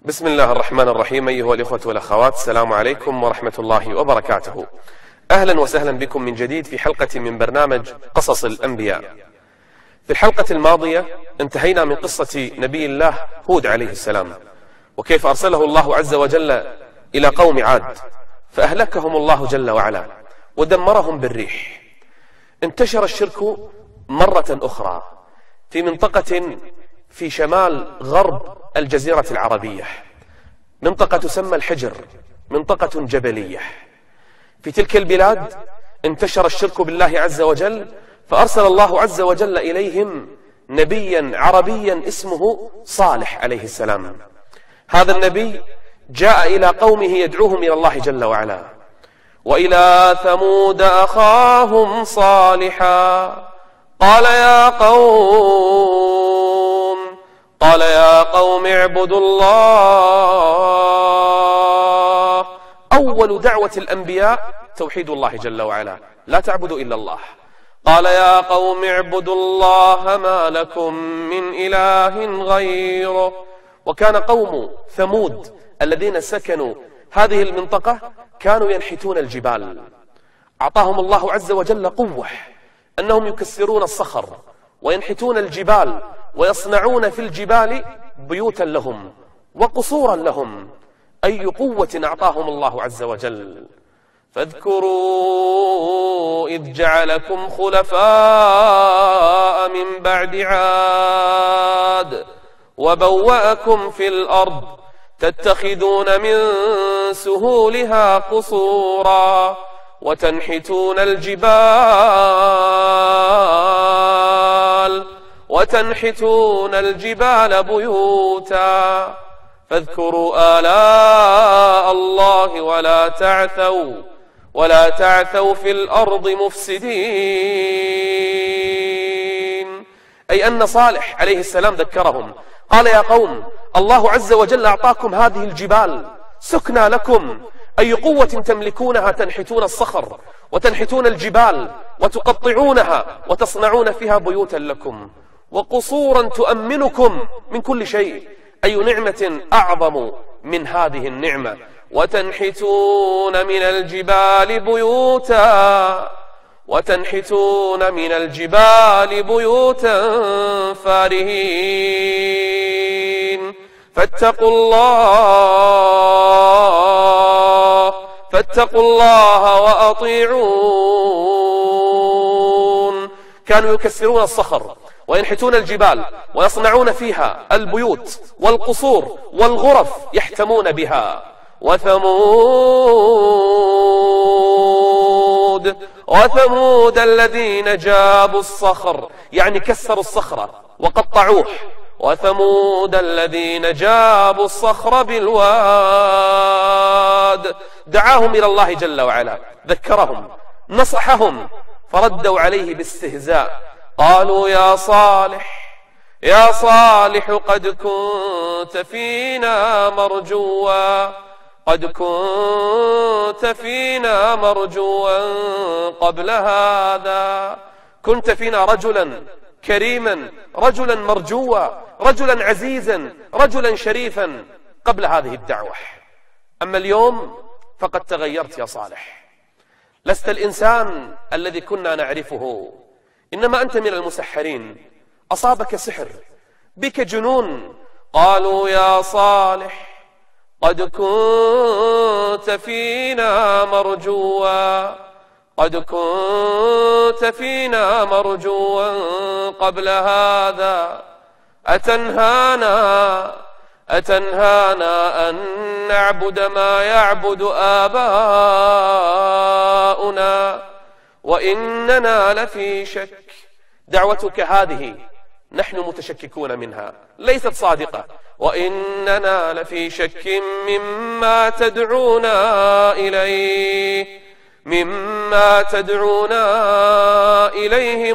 بسم الله الرحمن الرحيم. أيها الإخوة والأخوات، السلام عليكم ورحمة الله وبركاته. أهلا وسهلا بكم من جديد في حلقة من برنامج قصص الأنبياء. في الحلقة الماضية انتهينا من قصة نبي الله هود عليه السلام، وكيف أرسله الله عز وجل إلى قوم عاد فأهلكهم الله جل وعلا ودمرهم بالريح. انتشر الشرك مرة أخرى في منطقة في شمال غرب الجزيرة العربية، منطقة تسمى الحجر، منطقة جبلية. في تلك البلاد انتشر الشرك بالله عز وجل، فأرسل الله عز وجل إليهم نبيا عربيا اسمه صالح عليه السلام. هذا النبي جاء إلى قومه يدعوهم إلى الله جل وعلا. وإلى ثمود أخاهم صالحا قال يا قوم اعبدوا الله. أول دعوة الأنبياء توحيد الله جل وعلا، لا تعبدوا إلا الله. قال يا قوم اعبدوا الله ما لكم من إله غيره. وكان قوم ثمود الذين سكنوا هذه المنطقة كانوا ينحتون الجبال. أعطاهم الله عز وجل قوة أنهم يكسرون الصخر وينحتون الجبال ويصنعون في الجبال بيوتا لهم وقصورا لهم. أي قوة أعطاهم الله عز وجل. فاذكروا إذ جعلكم خلفاء من بعد عاد وبوأكم في الأرض تتخذون من سهولها قصورا وتنحتون الجبال بيوتا. فاذكروا آلاء الله ولا تعثوا في الأرض مفسدين. أي أن صالح عليه السلام ذكرهم، قال يا قوم الله عز وجل أعطاكم هذه الجبال سكنى لكم. أي قوة تملكونها تنحتون الصخر وتنحتون الجبال وتقطعونها وتصنعون فيها بيوتا لكم وقصورا تؤمنكم من كل شيء. أي نعمة أعظم من هذه النعمة. وتنحتون من الجبال بيوتا فارهين. فاتقوا الله وأطيعون. كانوا يكسرون الصخر وينحتون الجبال ويصنعون فيها البيوت والقصور والغرف يحتمون بها. وثمود الذين جابوا الصخر، يعني كسروا الصخرة وقطعوه. وثمود الذين جابوا الصخر بالواد. دعاهم إلى الله جل وعلا، ذكرهم، نصحهم، فردوا عليه باستهزاء. قالوا يا صالح قد كنت فينا مرجوا قبل هذا. كنت فينا رجلا كريما، رجلا مرجوا، رجلا عزيزا، رجلا شريفا قبل هذه الدعوة. أما اليوم فقد تغيرت يا صالح، لست الإنسان الذي كنا نعرفه، إنما أنت من المسحرين، أصابك سحر، بك جنون. قالوا يا صالح قد كنت فينا مرجوا قبل هذا. أتنهانا أن نعبد ما يعبد آباؤنا وإننا لفي شك. دعوتك هذه نحن متشككون منها، ليست صادقة. وإننا لفي شك مما تدعونا إليه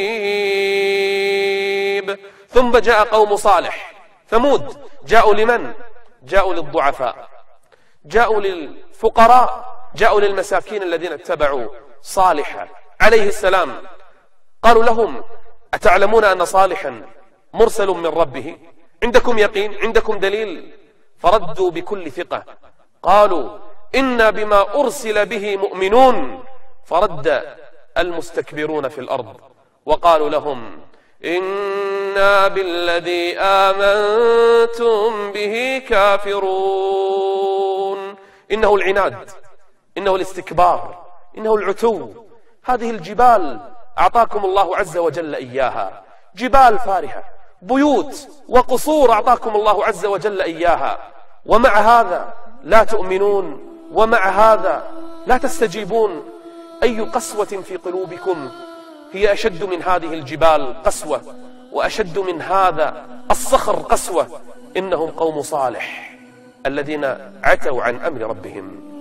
مريب. ثم جاء قوم صالح ثمود. جاءوا لمن؟ جاءوا للضعفاء، جاءوا للفقراء، جاءوا للمساكين الذين اتبعوا صالحا عليه السلام. قالوا لهم أتعلمون أن صالحا مرسل من ربه؟ عندكم يقين؟ عندكم دليل؟ فردوا بكل ثقة قالوا إنا بما أرسل به مؤمنون، فرد المستكبرون في الأرض وقالوا لهم إنا بالذي آمنتم به كافرون. إنه العناد، إنه الاستكبار، إنه العتو. هذه الجبال أعطاكم الله عز وجل إياها، جبال فارهة، بيوت وقصور أعطاكم الله عز وجل إياها، ومع هذا لا تؤمنون، ومع هذا لا تستجيبون. أي قسوة في قلوبكم هي أشد من هذه الجبال قسوة، وأشد من هذا الصخر قسوة. إنهم قوم صالح الذين عتوا عن أمر ربهم.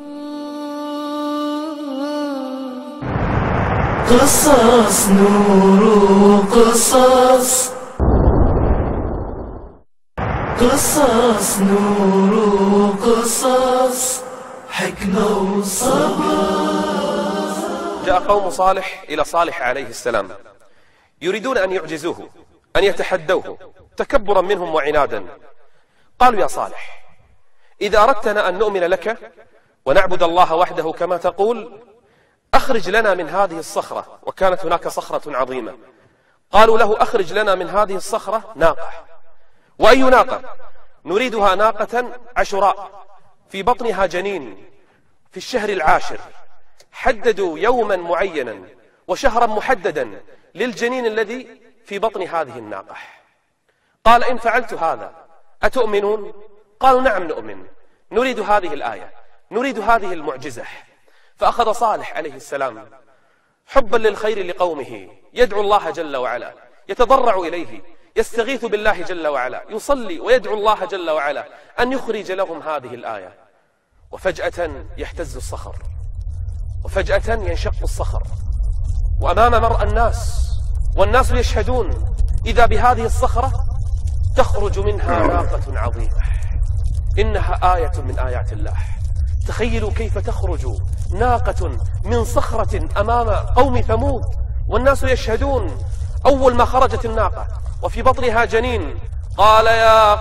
قصص نور قصص، قصص نور قصص، حكمة وصبر. جاء قوم صالح إلى صالح عليه السلام يريدون أن يعجزوه، أن يتحدوه تكبرا منهم وعنادا. قالوا يا صالح إذا أردتنا أن نؤمن لك ونعبد الله وحده كما تقول أخرج لنا من هذه الصخرة. وكانت هناك صخرة عظيمة. قالوا له أخرج لنا من هذه الصخرة ناقة. وأي ناقة؟ نريدها ناقة عشراء في بطنها جنين في الشهر العاشر. حددوا يوما معينا وشهرا محددا للجنين الذي في بطن هذه الناقة. قال إن فعلت هذا أتؤمنون؟ قالوا نعم نؤمن، نريد هذه الآية، نريد هذه المعجزة. فأخذ صالح عليه السلام حبا للخير لقومه يدعو الله جل وعلا، يتضرع إليه، يستغيث بالله جل وعلا، يصلي ويدعو الله جل وعلا أن يخرج لهم هذه الآية. وفجأة يهتز الصخر، وفجأة ينشق الصخر، وأمام مرأى الناس والناس يشهدون إذا بهذه الصخرة تخرج منها ناقة عظيمة. إنها آية من آيات الله. تخيلوا كيف تخرج ناقة من صخرة أمام قوم ثمود والناس يشهدون. أول ما خرجت الناقة وفي بطنها جنين قال يا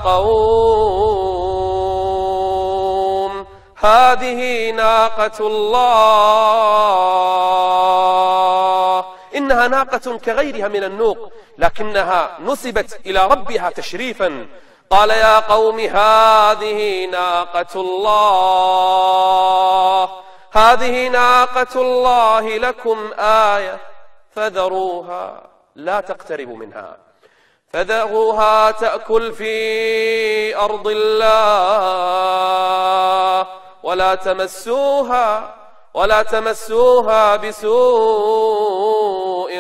قوم هذه ناقة الله. إنها ناقة كغيرها من النوق لكنها نسبت إلى ربها تشريفا. قال يا قوم هذه ناقة الله، هذه ناقة الله لكم آية فذروها لا تقتربوا منها، فذروها تأكل في أرض الله ولا تمسوها بسوء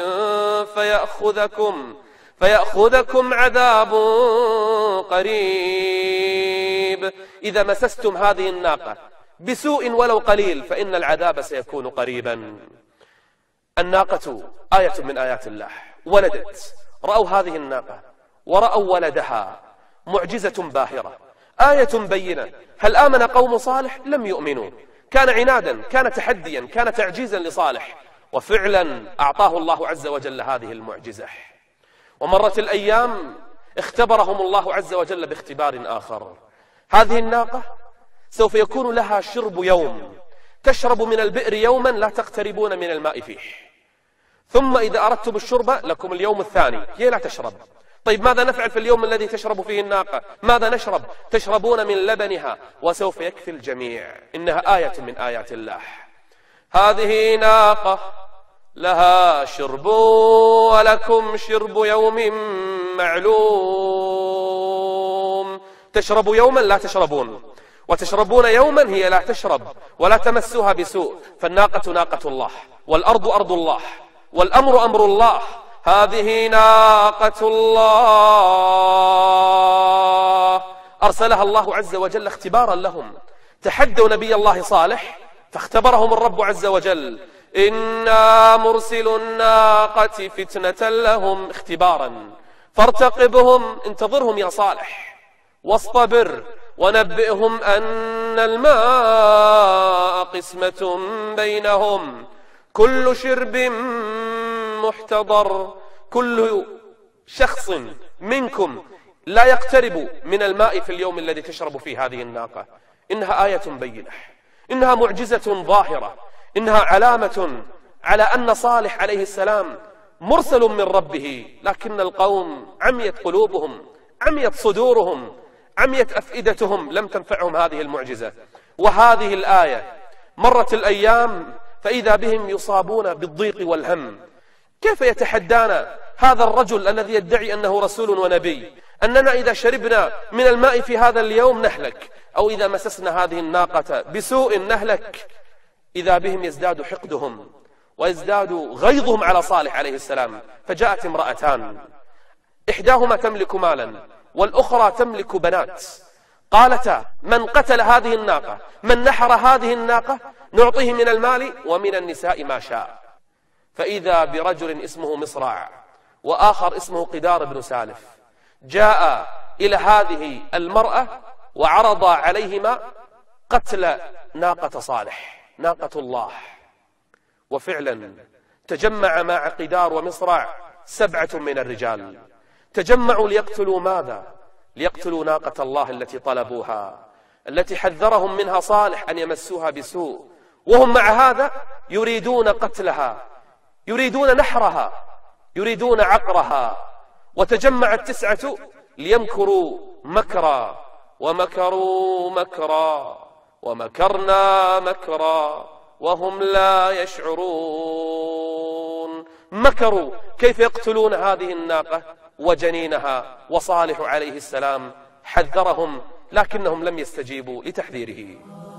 فيأخذكم عذاب قريب. إذا مسستم هذه الناقة بسوء ولو قليل فإن العذاب سيكون قريبا. الناقة آية من آيات الله، ولدت. رأوا هذه الناقة ورأوا ولدها، معجزة باهرة، آية بينة. هل آمن قوم صالح؟ لم يؤمنوا. كان عنادا، كان تحديا، كان تعجيزا لصالح، وفعلا أعطاه الله عز وجل هذه المعجزة. ومرت الأيام اختبرهم الله عز وجل باختبار آخر. هذه الناقة سوف يكون لها شرب يوم، تشرب من البئر يوما لا تقتربون من الماء فيه، ثم إذا أردتم الشرب لكم اليوم الثاني هي لا تشرب. طيب ماذا نفعل في اليوم الذي تشرب فيه الناقة؟ ماذا نشرب؟ تشربون من لبنها وسوف يكفي الجميع. إنها آية من آيات الله. هذه ناقة لها شرب ولكم شرب يوم معلوم. تشرب يوما لا تشربون، وتشربون يوما هي لا تشرب، ولا تمسوها بسوء. فالناقة ناقة الله، والأرض أرض الله، والأمر أمر الله. هذه ناقة الله أرسلها الله عز وجل اختبارا لهم. تحدوا نبي الله صالح فاختبرهم الرب عز وجل. إنا مرسل الناقة فتنة لهم، اختبارا. فارتقبهم، انتظرهم يا صالح، واصطبر، ونبئهم أن الماء قسمة بينهم، كل شرب محتضر. كل شخص منكم لا يقترب من الماء في اليوم الذي تشرب فيه هذه الناقة. إنها آية بينة، إنها معجزة ظاهرة، إنها علامة على أن صالح عليه السلام مرسل من ربه، لكن القوم عميت قلوبهم، عميت صدورهم، عميت أفئدتهم، لم تنفعهم هذه المعجزة وهذه الآية. مرت الأيام فإذا بهم يصابون بالضيق والهم. كيف يتحدانا هذا الرجل الذي يدعي أنه رسول ونبي أننا إذا شربنا من الماء في هذا اليوم نهلك، أو إذا مسسنا هذه الناقة بسوء نهلك؟ إذا بهم يزداد حقدهم ويزداد غيظهم على صالح عليه السلام. فجاءت امرأتان، إحداهما تملك مالا والأخرى تملك بنات، قالتا: من قتل هذه الناقة، من نحر هذه الناقة، نعطيه من المال ومن النساء ما شاء. فإذا برجل اسمه مصرع وآخر اسمه قدار بن سالف جاء إلى هذه المرأة وعرض عليهما قتل ناقة صالح، ناقة الله. وفعلا تجمع مع قدار ومصرع 7 من الرجال، تجمعوا ليقتلوا ماذا؟ ليقتلوا ناقة الله التي طلبوها، التي حذرهم منها صالح أن يمسوها بسوء، وهم مع هذا يريدون قتلها، يريدون نحرها، يريدون عقرها. وتجمع 9 ليمكروا مكرا، ومكروا مكرا ومكرنا مكرا وهم لا يشعرون. مكروا كيف يقتلون هذه الناقة وجنينها، وصالح عليه السلام حذرهم لكنهم لم يستجيبوا لتحذيره.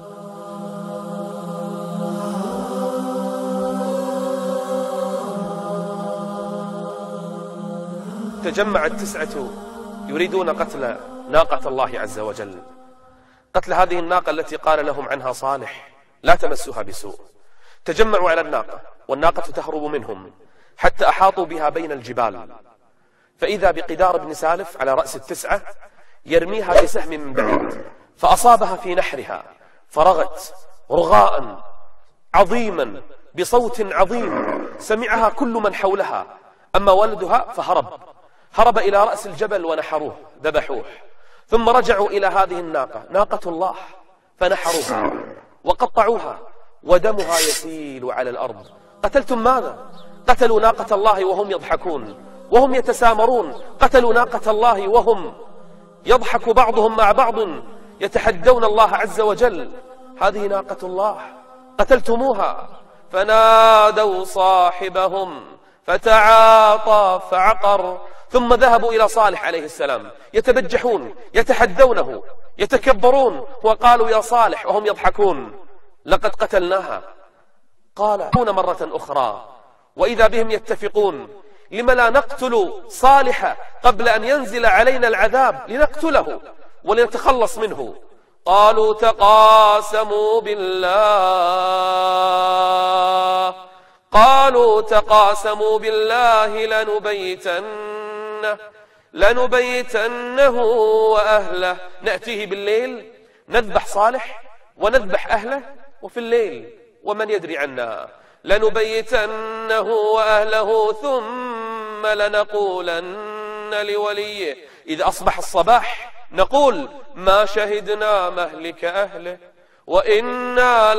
تجمع 9 يريدون قتل ناقة الله عز وجل، قتل هذه الناقة التي قال لهم عنها صالح: لا تمسوها بسوء. تجمعوا على الناقة والناقة تهرب منهم حتى أحاطوا بها بين الجبال، فإذا بقدار بن سالف على رأس 9 يرميها بسهم من بعيد فأصابها في نحرها، فرغت رغاء عظيما بصوت عظيم سمعها كل من حولها. أما ولدها فهرب إلى رأس الجبل ونحروه، ذبحوه. ثم رجعوا إلى هذه الناقة، ناقة الله، فنحروها وقطعوها ودمها يسيل على الأرض. قتلتم ماذا؟ قتلوا ناقة الله وهم يضحكون وهم يتسامرون، قتلوا ناقة الله وهم يضحك بعضهم مع بعض يتحدون الله عز وجل. هذه ناقة الله قتلتموها. فنادوا صاحبهم فتعاطى فعقر. ثم ذهبوا إلى صالح عليه السلام يتبجحون، يتحدونه، يتكبرون، وقالوا: يا صالح، وهم يضحكون: لقد قتلناها. قال مرة أخرى وإذا بهم يتفقون: لم لا نقتل صالح قبل أن ينزل علينا العذاب، لنقتله ولنتخلص منه. قالوا: تقاسموا بالله، قالوا تقاسموا بالله لنبيتنه وأهله. نأتيه بالليل نذبح صالح ونذبح أهله، وفي الليل ومن يدري عنا. لنبيتنه وأهله ثم لنقولن لوليه. إذا أصبح الصباح نقول: ما شهدنا مهلك أهله وإنا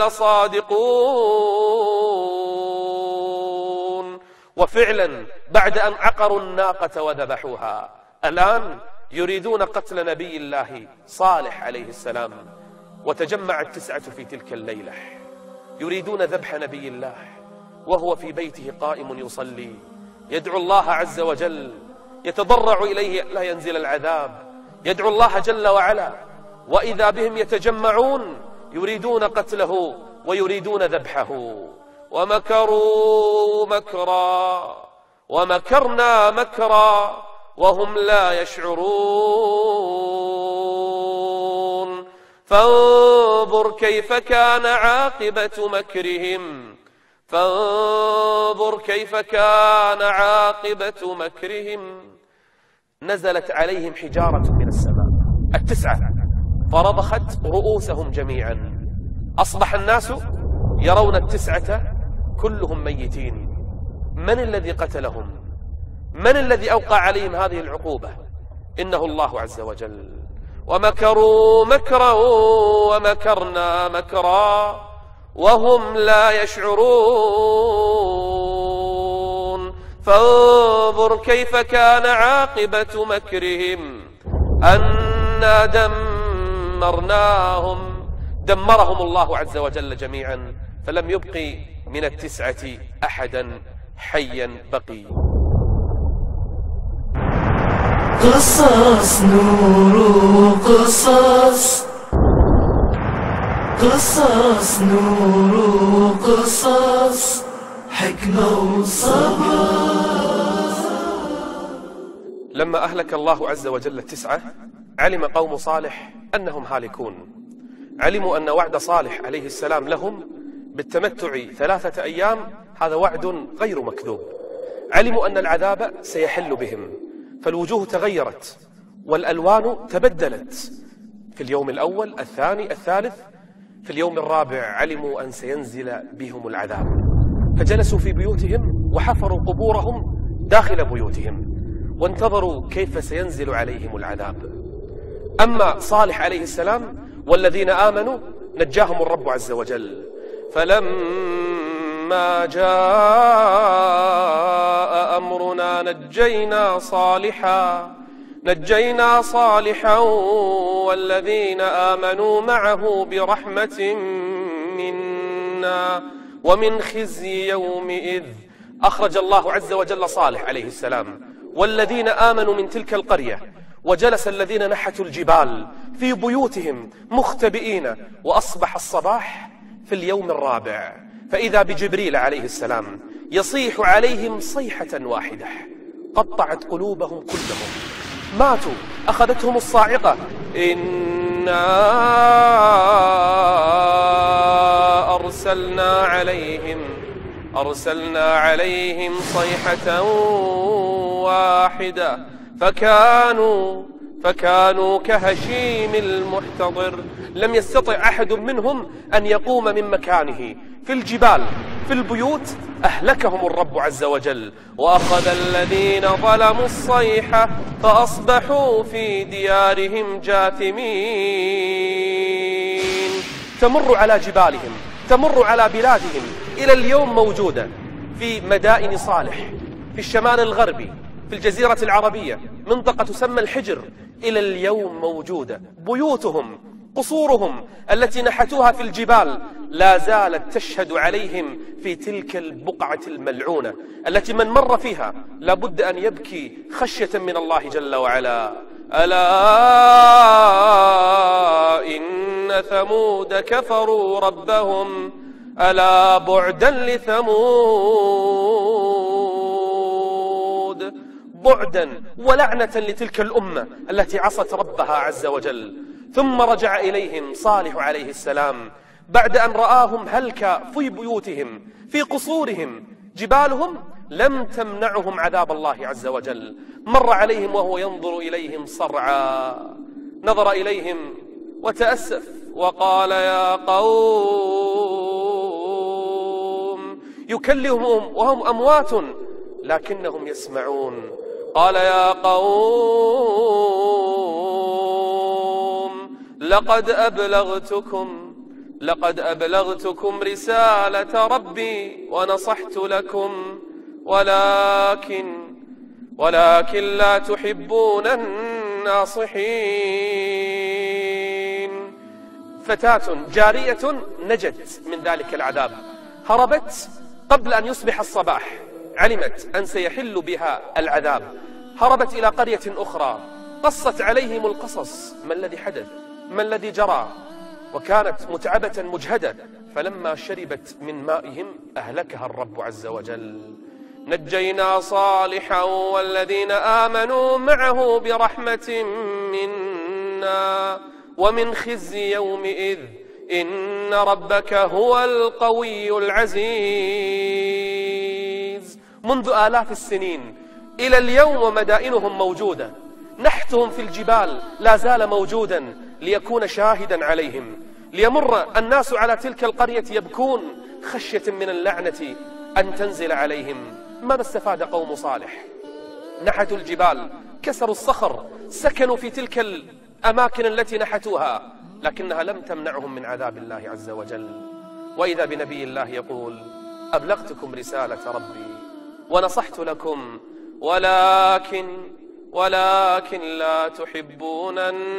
لصادقون. وفعلا بعد أن عقروا الناقة وذبحوها الآن يريدون قتل نبي الله صالح عليه السلام. وتجمع 9 في تلك الليلة يريدون ذبح نبي الله وهو في بيته قائم يصلي، يدعو الله عز وجل، يتضرع إليه لا ينزل العذاب، يدعو الله جل وعلا. وإذا بهم يتجمعون يريدون قتله ويريدون ذبحه. ومكروا مكرا ومكرنا مكرا وهم لا يشعرون. فانظر كيف كان عاقبة مكرهم، فانظر كيف كان عاقبة مكرهم. نزلت عليهم حجارة من السماء 9 فرضخت رؤوسهم جميعا. أصبح الناس يرون 9 كلهم ميتين. من الذي قتلهم؟ من الذي أوقع عليهم هذه العقوبة؟ إنه الله عز وجل. ومكروا مكرا ومكرنا مكرا وهم لا يشعرون. فانظر كيف كان عاقبة مكرهم أنا دمرهم الله عز وجل جميعا، فلم يبق من التسعة أحدا حيا بقي. قصص نور قصص، قصص نور قصص، حكمة وصبر. لما أهلك الله عز وجل التسعة علم قوم صالح أنهم هالكون. علموا أن وعد صالح عليه السلام لهم بالتمتع 3 أيام هذا وعد غير مكذوب. علموا أن العذاب سيحل بهم، فالوجوه تغيرت والألوان تبدلت في اليوم الأول، الثاني، الثالث. في اليوم الرابع علموا أن سينزل بهم العذاب، فجلسوا في بيوتهم وحفروا قبورهم داخل بيوتهم وانتظروا كيف سينزل عليهم العذاب. أما صالح عليه السلام والذين آمنوا نجاهم الرب عز وجل. فلما جاء أمرنا نجينا صالحا والذين آمنوا معه برحمة منا ومن خزي يومئذ. أخرج الله عز وجل صالح عليه السلام والذين آمنوا من تلك القرية، وجلس الذين نحتوا الجبال في بيوتهم مختبئين، وأصبح الصباح في اليوم الرابع فإذا بجبريل عليه السلام يصيح عليهم صيحة واحدة قطعت قلوبهم كلهم، ماتوا، أخذتهم الصاعقة. إنا أرسلنا عليهم صيحة واحدة فكانوا كهشيم المحتضر. لم يستطع أحد منهم أن يقوم من مكانه. في الجبال، في البيوت، أهلكهم الرب عز وجل. وأخذ الذين ظلموا الصيحة فأصبحوا في ديارهم جاثمين. تمر على جبالهم، تمر على بلادهم، إلى اليوم موجودة في مدائن صالح في الشمال الغربي في الجزيرة العربية، منطقة تسمى الحجر، إلى اليوم موجودة. بيوتهم، قصورهم التي نحتوها في الجبال لا زالت تشهد عليهم في تلك البقعة الملعونة التي من مر فيها لابد أن يبكي خشية من الله جل وعلا. ألا إن ثمود كفروا ربهم ألا بعدا لثمود. بعدا ولعنة لتلك الأمة التي عصت ربها عز وجل. ثم رجع إليهم صالح عليه السلام بعد أن رآهم هلك في بيوتهم، في قصورهم. جبالهم لم تمنعهم عذاب الله عز وجل. مر عليهم وهو ينظر إليهم صرعا، نظر إليهم وتأسف وقال يا قوم، يكلمهم وهم أموات لكنهم يسمعون. قال يا قوم لقد أبلغتكم رسالة ربي ونصحت لكم ولكن لا تحبون الناصحين. فتاة جارية نجت من ذلك العذاب، هربت قبل أن يصبح الصباح، علمت أن سيحل بها العذاب، هربت إلى قرية أخرى، قصت عليهم القصص، ما الذي حدث، ما الذي جرى، وكانت متعبة مجهدة. فلما شربت من مائهم أهلكها الرب عز وجل. نجينا صالحا والذين آمنوا معه برحمة منا ومن خزي يومئذ إن ربك هو القوي العزيز. منذ آلاف السنين إلى اليوم ومدائنهم موجودة، نحتهم في الجبال لا زال موجودا ليكون شاهدا عليهم، ليمر الناس على تلك القرية يبكون خشية من اللعنة أن تنزل عليهم. ماذا استفاد قوم صالح؟ نحتوا الجبال كسروا الصخر، سكنوا في تلك الأماكن التي نحتوها، لكنها لم تمنعهم من عذاب الله عز وجل. وإذا بنبي الله يقول: أبلغتكم رسالة ربي ونصحت لكم ولكن لا تحبون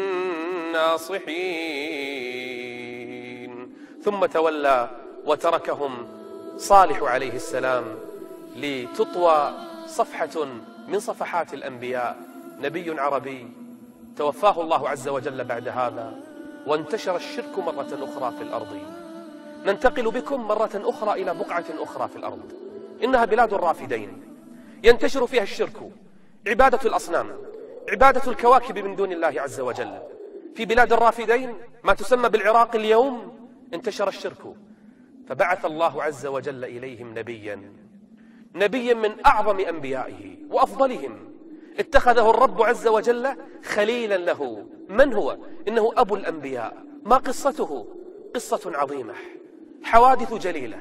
الناصحين. ثم تولى وتركهم صالح عليه السلام لتطوى صفحة من صفحات الأنبياء، نبي عربي توفاه الله عز وجل بعد هذا، وانتشر الشرك مرة أخرى في الأرض. ننتقل بكم مرة أخرى إلى بقعة أخرى في الأرض، إنها بلاد الرافدين، ينتشر فيها الشرك، عبادة الأصنام، عبادة الكواكب من دون الله عز وجل. في بلاد الرافدين ما تسمى بالعراق اليوم انتشر الشرك، فبعث الله عز وجل إليهم نبيا من أعظم أنبيائه وأفضلهم، اتخذه الرب عز وجل خليلا له. من هو؟ إنه أبو الأنبياء. ما قصته؟ قصة عظيمة، حوادث جليلة.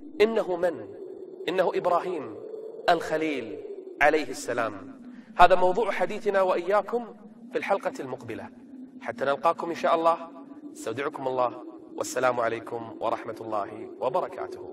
إنه إبراهيم الخليل عليه السلام. هذا موضوع حديثنا وإياكم في الحلقة المقبلة، حتى نلقاكم إن شاء الله. استودعكم الله، والسلام عليكم ورحمة الله وبركاته.